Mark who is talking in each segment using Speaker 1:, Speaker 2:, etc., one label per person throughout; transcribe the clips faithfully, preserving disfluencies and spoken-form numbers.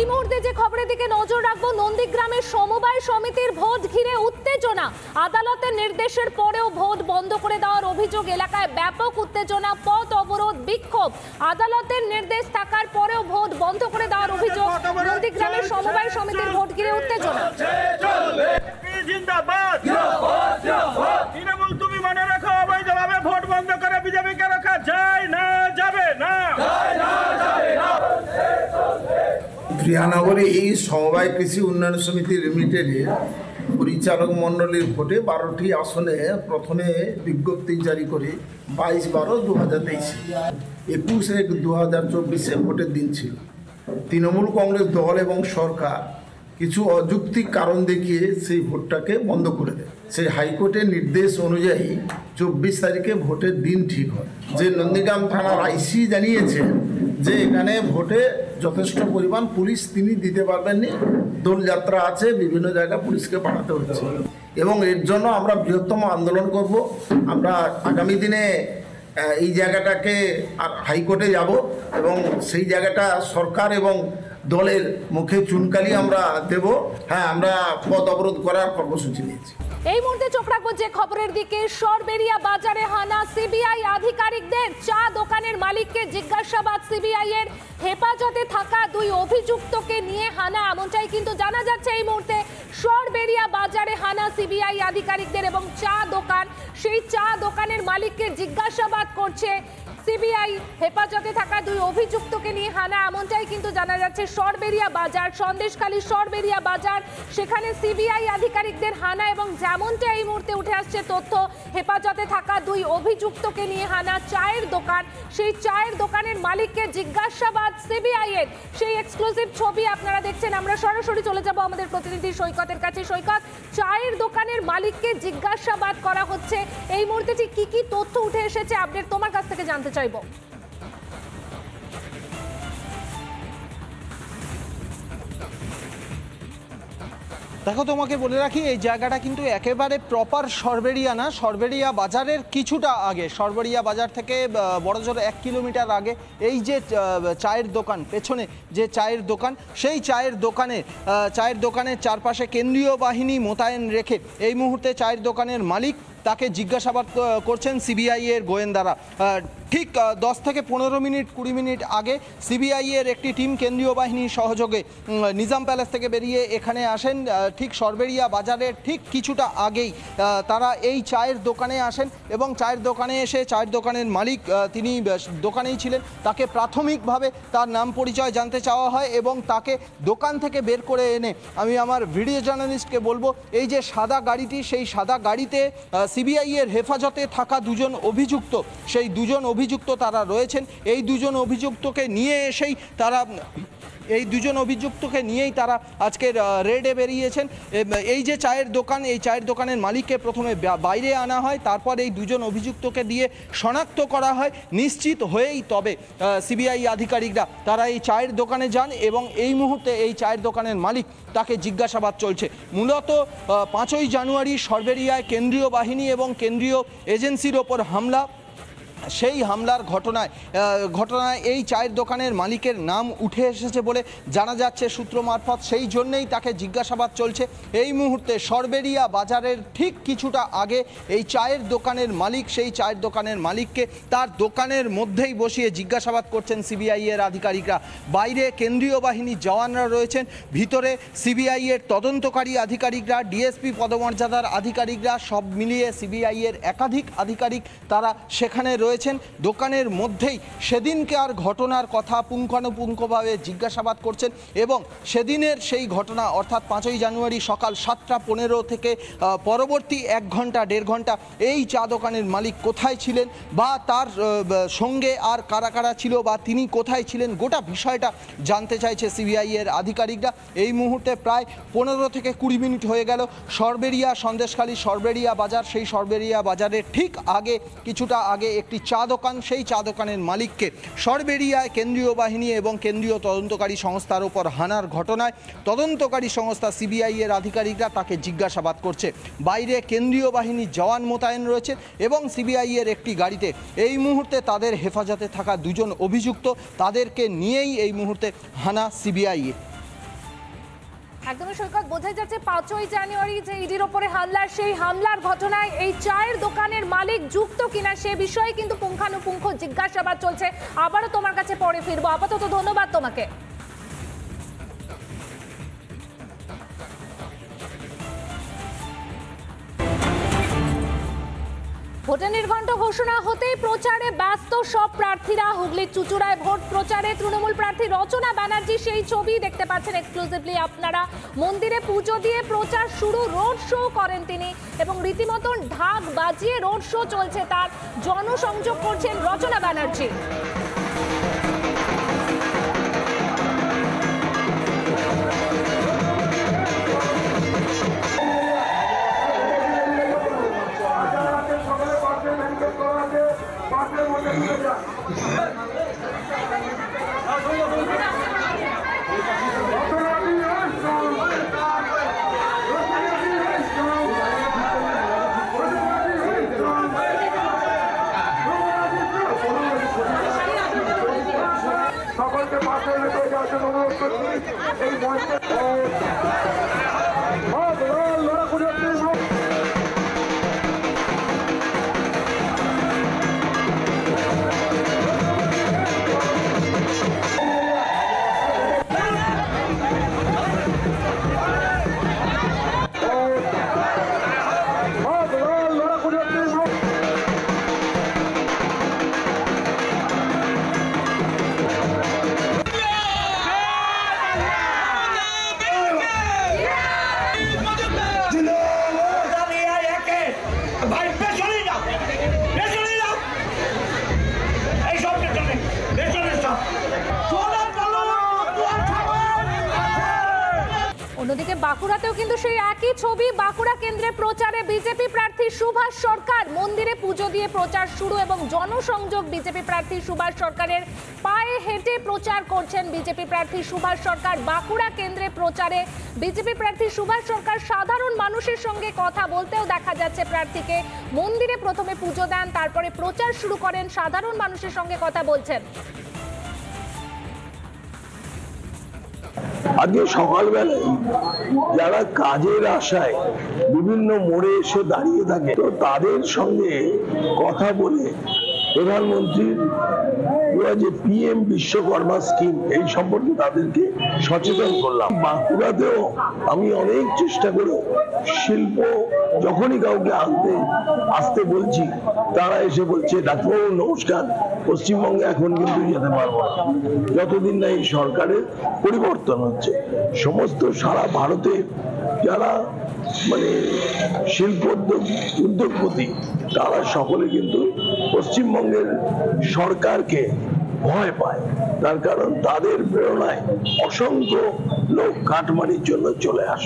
Speaker 1: এই মুহূর্তে যে খবরের দিকে নজর রাখবো, নন্দীগ্রামের সমবায় সমিতির ভোট ঘিরে উত্তেজনা। আদালতের নির্দেশের পরেও ভোট বন্ধ করে দেওয়ার অভিযোগ, এলাকায় ব্যাপক উত্তেজনা, পথ অবরোধ, বিক্ষোভ। আদালতের নির্দেশ থাকার পরেও ভোট বন্ধ করে দেওয়ার অভিযোগ। নন্দীগ্রামের সমবায় সমিতির ভোট ঘিরে উত্তেজনা।
Speaker 2: তুমি মনে রাখো, অবৈধভাবে ভোট বন্ধ করে বিজেপিকে রাখা যায় না, যাবে না।
Speaker 3: প্রিয়ানগরে এই সমবায় কৃষি উন্নয়ন সমিতি লিমিটেডের পরিচালক মণ্ডলীর ভোটে বারোটি আসনে প্রথমে বিজ্ঞপ্তি জারি করে বাইশ বারো দু হাজার তেইশে একুশ এক দু হাজার চব্বিশে ভোটের দিন ছিল। তৃণমূল কংগ্রেস দল এবং সরকার কিছু অযৌক্তিক কারণ দেখিয়ে সেই ভোটটাকে বন্ধ করে দেয়। সেই হাইকোর্টের নির্দেশ অনুযায়ী চব্বিশ তারিখে ভোটের দিন ঠিক হয়। যে নন্দীগ্রাম থানার আইসি জানিয়েছেন যে এখানে ভোটে যথেষ্ট পরিমাণ পুলিশ তিনি দিতে পারবেননি, দোলযাত্রা আছে, বিভিন্ন জায়গায় পুলিশকে পাঠাতে হচ্ছে এবং এর জন্য আমরা বৃহত্তম আন্দোলন করব। আমরা আগামী দিনে এই জায়গাটাকে আর হাইকোর্টে যাব এবং সেই জায়গাটা সরকার এবং দলের মুখে চুনকালি আমরা দেব। হ্যাঁ, আমরা পথ অবরোধ করার কর্মসূচি নিয়েছি।
Speaker 1: এই মুহূর্তে চোখ রাখবো যে খবরের দিকে, সরবেরিয়া বাজারে হানা সিবিআই আধিকারিকদের। চা দোকানের মালিককে জিজ্ঞাসাবাদ। সিবিআই এর হেফাজতে থাকা দুই অভিযুক্তকে নিয়ে হানা, এমনটাই কিন্তু জানা যাচ্ছে এই মুহূর্তে। সরবেরিয়া বাজারে হানা সিবিআই আধিকারিকদের এবং চা দোকান, সেই চা দোকানের মালিককে জিজ্ঞাসাবাদ করছে সিবিআই। হেফাজতে থাকা দুই অভিযুক্তকে নিয়ে হানা, এমনটাই কিন্তু জানা যাচ্ছে। সরবেরিয়া বাজার, সন্দেশখালী সরবেরিয়া বাজার, সেখানে সিবিআই আধিকারিকদের হানা এবং যেমনটা এই মুহূর্তে উঠে আসছে তথ্য, হেফাজতে থাকা দুই অভিযুক্তকে নিয়ে হানা। চায়ের দোকান, সেই চায়ের দোকানের মালিককে জিজ্ঞাসাবাদ সিবিআই এর। সেই এক্সক্লুসিভ ছবি আপনারা দেখছেন। আমরা সরাসরি চলে যাব আমাদের প্রতিনিধি সৈকতের কাছে। সৈকত, চায়ের দোকানের মালিককে জিজ্ঞাসাবাদ করা হচ্ছে, এই মুহূর্তে ঠিক কি কি তথ্য উঠে এসেছে আপডেট তোমার কাছ থেকে জানতে চাইব।
Speaker 4: দেখো, তোমাকে বলে রাখি, এই জায়গাটা কিন্তু একেবারে প্রপার সরবেরিয়া না, সরবেরিয়া বাজারের কিছুটা আগে। সরবেরিয়া বাজার থেকে বড়জোর এক কিলোমিটার আগে এই যে চায়ের দোকান, পেছনে যে চায়ের দোকান, সেই চায়ের দোকানে চায়ের দোকানের চারপাশে কেন্দ্রীয় বাহিনী মোতায়েন রেখে এই মুহূর্তে চায়ের দোকানের মালিক, তাকে জিজ্ঞাসাবাদ করছেন সিবিআই এর গোয়েন্দারা। ঠিক দশ থেকে পনেরো মিনিট কুড়ি মিনিট আগে সিবিআই এর একটি টিম কেন্দ্রীয় বাহিনীর সহযোগে নিজাম প্যালেস থেকে বেরিয়ে এখানে আসেন। ঠিক সরবেরিয়া বাজারের ঠিক কিছুটা আগেই তারা এই চায়ের দোকানে আসেন এবং চায়ের দোকানে এসে চায়ের দোকানের মালিক, তিনি দোকানেই ছিলেন, তাকে প্রাথমিকভাবে তার নাম পরিচয় জানতে চাওয়া হয় এবং তাকে দোকান থেকে বের করে এনে আমি আমার ভিডিও জার্নালিস্টকে বলবো, এই যে সাদা গাড়িটি, সেই সাদা গাড়িতে সিবিআই এর হেফাজতে থাকা দুজন অভিযুক্ত, সেই দুজন অভিযুক্ত তারা রয়েছেন। এই দুজন অভিযুক্তকে নিয়ে এসেই তারা এই দুজন অভিযুক্তকে নিয়েই তারা আজকের রেডে বেরিয়েছেন। এই যে চায়ের দোকান, এই চায়ের দোকানের মালিককে প্রথমে বাইরে আনা হয়, তারপর এই দুজন অভিযুক্তকে দিয়ে শনাক্ত করা হয়। নিশ্চিত হয়েই তবে সিবিআই আধিকারিকরা তারা এই চায়ের দোকানে যান এবং এই মুহূর্তে এই চায়ের দোকানের মালিক, তাকে জিজ্ঞাসাবাদ চলছে। মূলত পাঁচই জানুয়ারি সরবেরিয়ায় কেন্দ্রীয় বাহিনী এবং কেন্দ্রীয় এজেন্সির ওপর হামলা, সেই হামলার ঘটনায় ঘটনায় এই চায়ের দোকানের মালিকের নাম উঠে এসেছে বলে জানা যাচ্ছে সূত্র মারফত। সেই জন্যেই তাকে জিজ্ঞাসাবাদ চলছে এই মুহূর্তে সরবেরিয়া বাজারের ঠিক কিছুটা আগে। এই চায়ের দোকানের মালিক, সেই চায়ের দোকানের মালিককে তার দোকানের মধ্যেই বসিয়ে জিজ্ঞাসাবাদ করছেন সিবিআই এর আধিকারিকরা। বাইরে কেন্দ্রীয় বাহিনীর জওয়ানরা রয়েছেন, ভিতরে সিবিআই এর তদন্তকারী আধিকারিকরা, ডিএসপি পদমর্যাদার আধিকারিকরা, সব মিলিয়ে সিবিআই এর একাধিক আধিকারিক তারা সেখানে রয়েছে। দোকানের মধ্যেই সেদিনকার ঘটনার কথা পুঙ্খানুপুঙ্খভাবে জিজ্ঞাসাবাদ করছেন এবং সেদিনের সেই ঘটনা অর্থাৎ পাঁচই জানুয়ারি সকাল সাতটা পনেরো থেকে পরবর্তী এক ঘন্টা দেড় ঘন্টা এই চা দোকানের মালিক কোথায় ছিলেন বা তার সঙ্গে আর কারা কারা ছিল বা তিনি কোথায় ছিলেন, গোটা বিষয়টা জানতে চাইছে সিবিআই এর আধিকারিকরা। এই মুহূর্তে প্রায় পনেরো থেকে কুড়ি মিনিট হয়ে গেল সরবেরিয়া সন্দেশখালী সরবেরিয়া বাজার, সেই সরবেরিয়া বাজারের ঠিক আগে কিছুটা আগে একটি চা দোকান, সেই চা দোকানের মালিককে সরবেরিয়ায় কেন্দ্রীয় বাহিনী এবং কেন্দ্রীয় তদন্তকারী সংস্থার উপর হানার ঘটনায় তদন্তকারী সংস্থা সিবিআই এর আধিকারিকরা তাকে জিজ্ঞাসাবাদ করছে। বাইরে কেন্দ্রীয় বাহিনীর জওয়ান মোতায়েন রয়েছে এবং সিবিআই এর একটি গাড়িতে এই মুহূর্তে তাদের হেফাজতে থাকা দুজন অভিযুক্ত, তাদেরকে নিয়েই এই মুহূর্তে হানা সিবিআই।
Speaker 1: একদমই সৈকত, বোঝাই যাচ্ছে পাঁচই জানুয়ারি যে ইডির ওপরে হামলার সেই হামলার ঘটনায় এই চায়ের দোকানের মালিক যুক্ত কিনা সে বিষয়ে কিন্তু পুঙ্খানুপুঙ্খ জিজ্ঞাসাবাদ চলছে। আবারও তোমার কাছে পরে ফিরবো, আপাতত ধন্যবাদ তোমাকে। ভোটের নির্ঘণ্ট ঘোষণা হতেই প্রচারে ব্যস্ত সব প্রার্থীরা। হুগলির চুঁচুড়ায় ভোট প্রচারে তৃণমূল প্রার্থী রচনা ব্যানার্জি, সেই ছবি দেখতে পাচ্ছেন এক্সক্লুসিভলি আপনারা। মন্দিরে পুজো দিয়ে প্রচার শুরু, রোড শো করেন তিনি এবং রীতিমতন ঢাক বাজিয়ে রোড শো চলছে তার। জনসংযোগ করছেন রচনা ব্যানার্জি।
Speaker 5: সকলকে পাশে রেখে যাওয়ার অনুরোধ করছি। এই মঞ্চে লড়া করে
Speaker 1: অন্যদিকে বাঁকুড়াতেও কিন্তু সেই একই ছবি। বাঁকুড়া কেন্দ্রে প্রচারে বিজেপি প্রার্থী সুভাষ সরকার। মন্দিরে পুজো দিয়ে প্রচার শুরু এবং জনসংযোগ। বিজেপি প্রার্থী সুভাষ সরকারের পায়ে হেঁটে প্রচার করছেন বিজেপি প্রার্থী সুভাষ সরকার। বাঁকুড়া কেন্দ্রে প্রচারে বিজেপি প্রার্থী সুভাষ সরকার সাধারণ মানুষের সঙ্গে কথা বলতেও দেখা যাচ্ছে প্রার্থীকে। মন্দিরে প্রথমে পুজো দেন, তারপরে প্রচার শুরু করেন, সাধারণ মানুষের সঙ্গে কথা বলছেন।
Speaker 6: আজকে সকালবেলায় যারা কাজের আশায় বিভিন্ন মোড়ে এসে দাঁড়িয়ে থাকে, তো তাদের সঙ্গে কথা বলে প্রধানমন্ত্রীর যে পিএম বিশ্বকর্মা স্কিম এই সম্পর্কে তাদেরকে সচেতন করলাম। বাঁকুড়াতেও আমি অনেক চেষ্টা করে শিল্প যখনই কাউকে আনতে আসতে বলছি, তারা এসে বলছে ডাক্তারবাবু নমস্কার, পশ্চিমবঙ্গে এখন কিন্তু যেতে পারবো না যতদিন না এই সরকারের পরিবর্তন হচ্ছে। সমস্ত সারা ভারতে যারা মানে শিল্প উদ্যোগপতি তারা সকলে কিন্তু পশ্চিমবঙ্গের সরকারকে ভয় পায়, তার কারণ তাদের প্রেরণায় অসংখ্য লোক কাটমানির জন্য চলে আসে।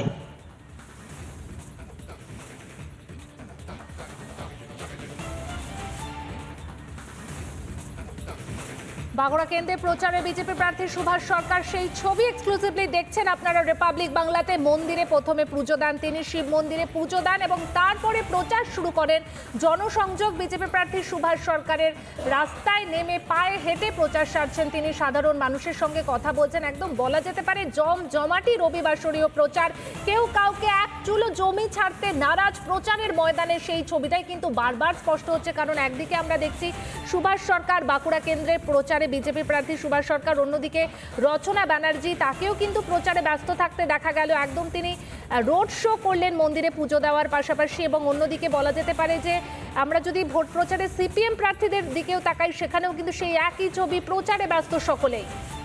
Speaker 1: বাঁকুড়া কেন্দ্রে প্রচারে বিজেপি প্রার্থী সুভাষ সরকার, সেই ছবি এক্সক্লুসিভলি দেখছেন আপনারা রিপাবলিক বাংলাতে। মন্দিরে প্রথমে পুজো দেন তিনি, শিব মন্দিরে পুজো দেন এবং তারপরে প্রচার শুরু করেন। জনসংযোগ বিজেপি প্রার্থী সুভাষ সরকারের। রাস্তায় নেমে পায়ে হেঁটে প্রচার সারছেন তিনি, সাধারণ মানুষের সঙ্গে কথা বলছেন। একদম বলা যেতে পারে জম জমাটি রবিবাসরীয় প্রচার। কেউ কাউকে এক চুলো জমি ছাড়তে নারাজ। প্রচারের ময়দানে সেই ছবিটাই কিন্তু বারবার স্পষ্ট হচ্ছে, কারণ একদিকে আমরা দেখছি সুভাষ সরকার বাঁকুড়া কেন্দ্রে প্রচারে বিজেপি প্রার্থী সুভাষ সরকার, অন্যদিকে রচনা ব্যানার্জি, তাকেও কিন্তু প্রচারে ব্যস্ত থাকতে দেখা গেল। একদম তিনি রোড শো করলেন মন্দিরে পুজো দেওয়ার পাশাপাশি। এবং অন্যদিকে বলা যেতে পারে যে আমরা যদি ভোট প্রচারে সিপিএম প্রার্থীদের দিকেও তাকাই, সেখানেও কিন্তু সেই একই ছবি, প্রচারে ব্যস্ত সকলেই।